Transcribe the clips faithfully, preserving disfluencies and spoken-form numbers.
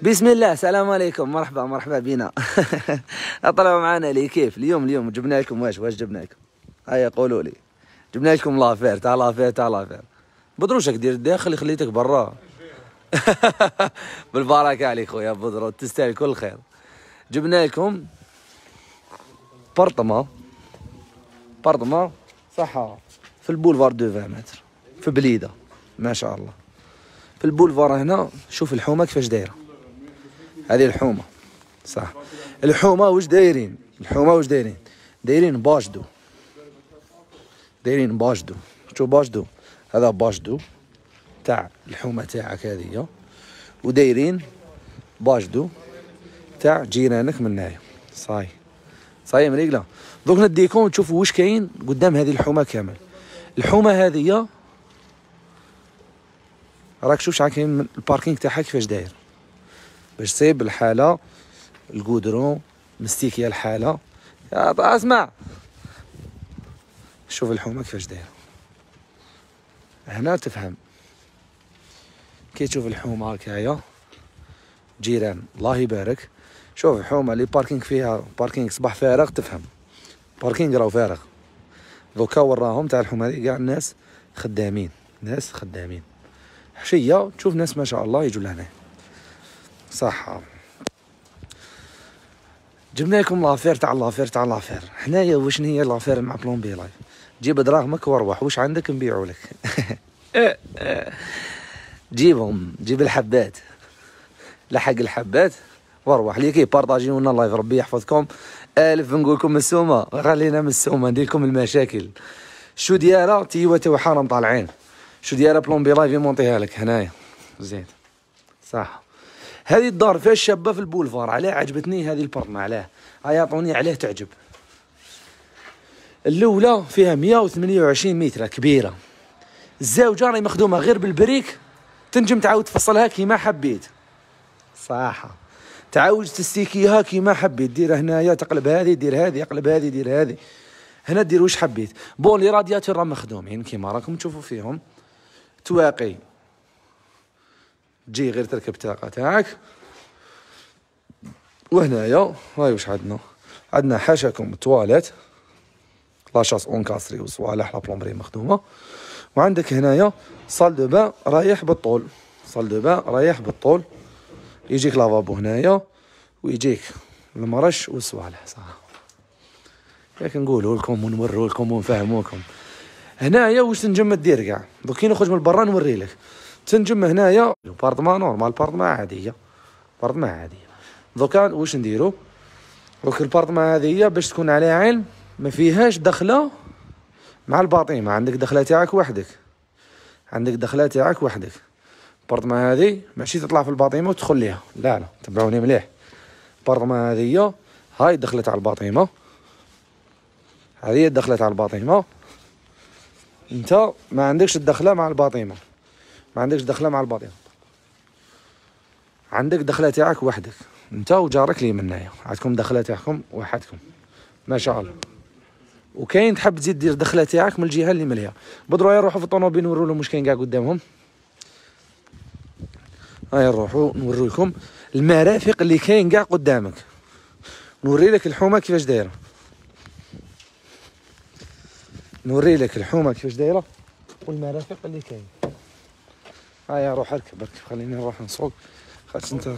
بسم الله. السلام عليكم. مرحبا مرحبا بنا. اطلعوا معنا لي كيف اليوم اليوم جبنا لكم واش واش جبنا لكم. هيا قولوا لي. جبنا لكم لافير تاع لافير تاع لافير. بدروشك دير الداخل خليتك برا. بالبركه عليك خويا بدرو تستاهل كل خير. جبنا لكم بارطما بارطما صح في البولفار دو عشرين متر في بليده ما شاء الله. في البولفار هنا شوف الحومه كيفاش دايره. هذه الحومه صح. الحومه واش دايرين؟ الحومه واش دايرين؟ دايرين باجدو دايرين باجدو. شوف باجدو هذا باجدو تاع الحومه تاعك هذه، ودايرين باجدو تاع جيرانك من هنايا. صاي صاي مريقله. دوك نديكم وتشوفوا واش كاين قدام هذه الحومه كامل. الحومه هذه راك شوف شحال كاين من الباركينغ تاعها كيفاش داير باش تصيب الحاله الكودرون مستيكيه الحاله. يا اسمع شوف الحومه كيفاش دايره هنا تفهم. كي تشوف الحومه هكايا جيران الله يبارك. شوف الحومه اللي باركينغ فيها باركينغ صباح فارغ تفهم. باركينغ راهو فارغ. دوكا وراهم تاع الحومه هذه كاع الناس خدامين ناس خدامين. حشيه تشوف ناس ما شاء الله يجوا لهنا صح. جبنا لكم لافير تاع لافير تاع لافير. حنايا واش هي لافير مع بلومبي لايف؟ جيب دراهمك واروح واش عندك نبيعوا لك. جيبهم جيب الحبات لحق الحبات واروح لي كي بارطاجيو لنا اللايف. ربي يحفظكم. الف نقول لكم السومه خلينا من السومه ندير لكم المشاكل. شو ديالها تيوا تو حرام طالعين. شو ديالها بلومبي لايف يمونطيها لك هنايا زين صح. هذه الدار فيها الشابه في البولفار. علاه عجبتني هذه البرمه علاه هيا عطوني علاه تعجب. الاولى فيها مية وثمانية وعشرين متر كبيره. الزوجه راهي مخدومه غير بالبريك تنجم تعاود تفصلها كيما حبيت صح. تعاود تستيكيها كيما حبيت. دير هنايا تقلب هذه دير هذه اقلب هذه دير هذه هنا دير واش حبيت. بون لي رادياتور راه مخدومين كيما راكم تشوفوا فيهم. تواقي تجي غير تركب الطاقه تاعك. وهنايا هاي واش عندنا؟ عندنا حاشاكم التواليت لاشاس اونكاسري وصوالح لا بلومبري مخدومه. وعندك هنايا صال دو بان رايح بالطول. صال دو بان رايح بالطول. يجيك لافابو هنايا ويجيك المرش والصوالح صح. ياك نقولوا لكم ونوروا لكم ونفهموكم. هنايا واش تنجم دير كاع. دوك كي نخرج من برا نوري لك. تنجم هنايا بارطمان نورمال بارطمان عاديه بارطمان عاديه. دوكا واش نديرو؟ دوك البارطمان هذه باش تكون على علم ما فيهاش دخله مع الباطيمه. عندك دخله تاعك وحدك عندك دخله تاعك وحدك. البارطمان هذه ماشي تطلع في الباطيمه وتدخل ليها لا لا تبعوني مليح. البارطمان هذه هاي دخلت على الباطيمه. هذه دخلت على الباطيمه. انت ما عندكش الدخله مع الباطيمه ما عندكش دخله مع الباطيمه. عندك دخله تاعك وحدك انت وجارك لي من هنايا. عندكم دخله تاعكم وحدكم ما شاء الله. وكاين تحب تزيد دير دخله تاعك من الجهه اللي مليها. بدروا يروحوا في الطوموبيل نوروا لهم واش كاين كاع قدامهم. هاي نروحوا نوري لكم المرافق اللي كاين كاع قدامك. نوري لك الحومه كيفاش دايره. نوري لك الحومه كيفاش دايره والمرافق اللي كاين. هيا روح اركب اركب خليني نروح نسوق. خاطر انت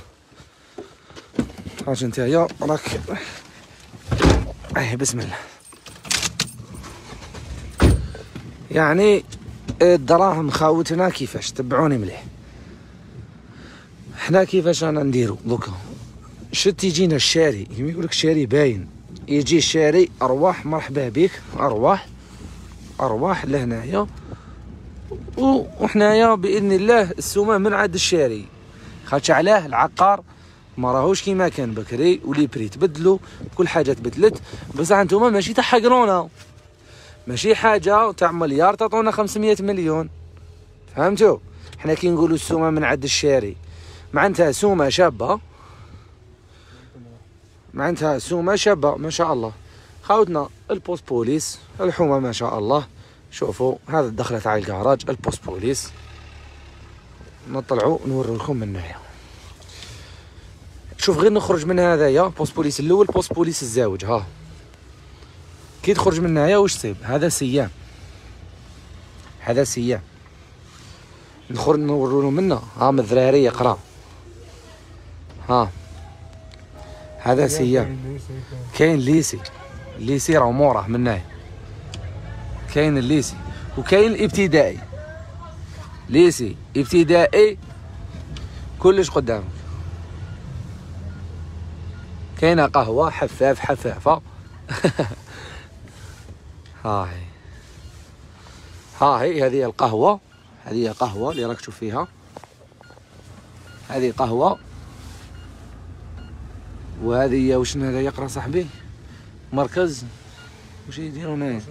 خاطر انت يا راك اي بسم الله. يعني الدراهم خاوتنا كيفاش تبعوني مليح. حنا كيفاش رانا نديرو دوكا. شت يجينا الشاري كيما يقولك الشاري باين. يجي الشاري ارواح مرحبا بك ارواح ارواح لهنايا. وحنايا باذن الله السومه من عند الشاري. خاطش علاه العقار ما راهوش كيما كان بكري ولي بري تبدلوا كل حاجه تبدلت. بصح انتوما ماشي تحقرونا ماشي حاجه تاع مليار تعطونا خمسمية مليون فهمتوا. حنا كي نقولوا السومه من عند الشاري معناتها سومه شابه معناتها سومه شابه ما شاء الله. خاوتنا البوست بوليس الحومه ما شاء الله. شوفوا هذا الدخله تاع الكراج البوست بوليس. نطلعوا نوريكم من هنايا. شوف غير نخرج من هذايا بوست بوليس الاول، بوست بوليس الزاوج، ها كي تخرج من هنايا واش تصيب؟ هذا سيام، هذا سيام. نخرج نورولو منا، ها من الذراري يقرا، ها هذا سيام. كاين ليسي، الليسي راه موراه من هنايا، كاين الليسي وكاين الابتدائي. ليسي ابتدائي كلش قدامك. كاينه قهوه حفاف حفافه هاهي هاهي هذه القهوه، هذه قهوه اللي راك تشوف فيها، هذه قهوه. وهذه واش هذا يقرا صاحبي؟ مركز واش يديروا هنايا؟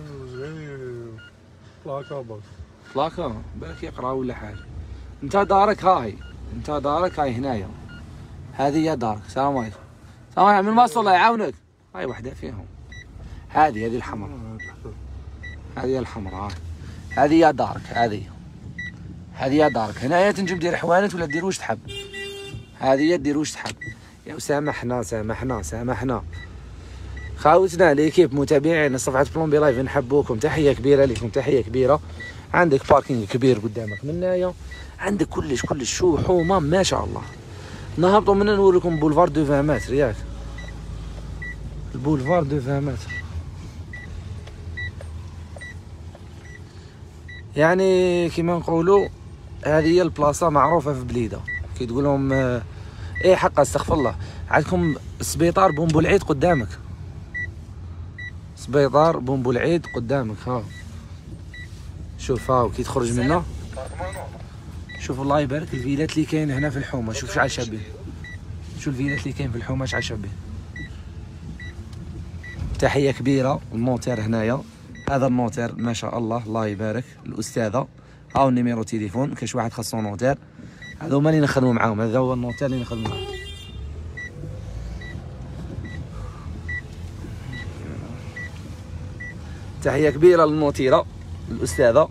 بلاكا بلاكا بالك يقرا ولا حاجه. انت دارك هاهي، انت دارك هاي هنايا، هذه هي دارك. السلام عليكم. السلام عليكم. من مصر الله يعاونك. هاي وحده فيهم، هذه هذه الحمراء، هذه الحمراء، هذه يا دارك، هذه هذه يا دارك. هنايا تنجم دير حوانت ولا دير واش تحب، هذه دير واش تحب. يا سامحنا سامحنا سامحنا خاوتنا ليكيب متابعين صفحة بلومبي لايف، نحبوكم. تحية كبيرة لكم، تحية كبيرة. عندك باركينج كبير قدامك من هنايا، عندك كلش كلش شو حومة ما شاء الله. نهبطوا من نوريكم بولفار دو عشرين متر، ياك البولفار دو عشرين متر. يعني كيما نقولوا هذه هي البلاصة معروفة في بليدة. كي تقول لهم اه ايه حق استغفر الله، عندكم سبيطار بوم بولعيد قدامك، سبيطار بوم بولعيد قدامك. ها شوف ها كي تخرج منه، شوف الله يبارك الفيلات اللي كاين هنا في الحومه. شوف شحال شابين، شوف الفيلات اللي كاين في الحومه شحال شابين. تحيه كبيره. النوتير هنايا، هذا النوتير ما شاء الله الله يبارك الاستاذه. هاو النيميرو تليفون، كاش واحد خاصو نوتير، هذا هما اللي نخدموا معاهم، هذا هو النوتير اللي نخدموا معاهم. تحيه كبيره للنوتيره الاستاذه.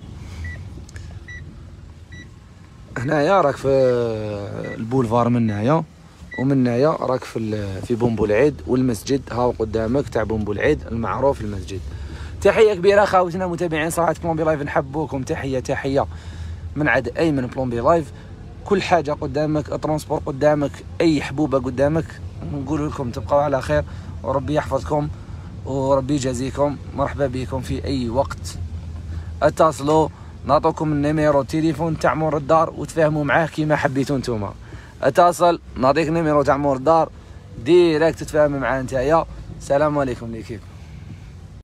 هنايا راك في البولفار من هنايا، ومن هنايا راك في في بومبولعيد والمسجد هاو قدامك تاع بومبولعيد المعروف المسجد. تحيه كبيره خاوتنا متابعين صفحه بلومبي لايف، نحبوكم. تحيه تحيه من عند ايمن بلومبي لايف. كل حاجه قدامك، الترونسبور قدامك، اي حبوبه قدامك. نقول لكم تبقوا على خير وربي يحفظكم وربي يجازيكم. مرحبا بكم في اي وقت، اتصلوا نعطوكم النيميرو تليفون تاع مور الدار وتفاهموا معاه كيما حبيتوا نتوما. اتصل نعطيك نيميرو تاع مور الدار ديريكت تتفاهم معاه نتايا. السلام عليكم ليكيب.